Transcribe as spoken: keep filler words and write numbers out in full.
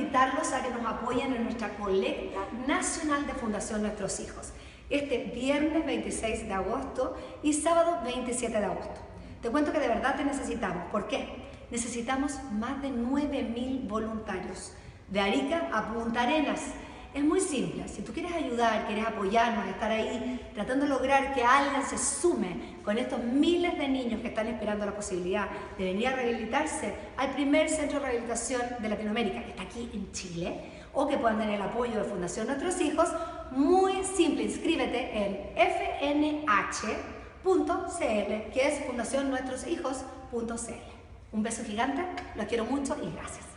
invitarlos a que nos apoyen en nuestra colecta nacional de Fundación Nuestros Hijos, este viernes veintiséis de agosto y sábado veintisiete de agosto. Te cuento que de verdad te necesitamos. ¿Por qué? Necesitamos más de nueve mil voluntarios, de Arica a Punta Arenas. Es muy simple. Si tú quieres ayudar, quieres apoyarnos, estar ahí tratando de lograr que alguien se sume con estos miles de niños que están esperando la posibilidad de venir a rehabilitarse al primer centro de rehabilitación de Latinoamérica, que está aquí en Chile, o que puedan tener el apoyo de Fundación Nuestros Hijos, muy simple. Inscríbete en f n h punto c l, que es fundación nuestros hijos punto c l. Un beso gigante, los quiero mucho y gracias.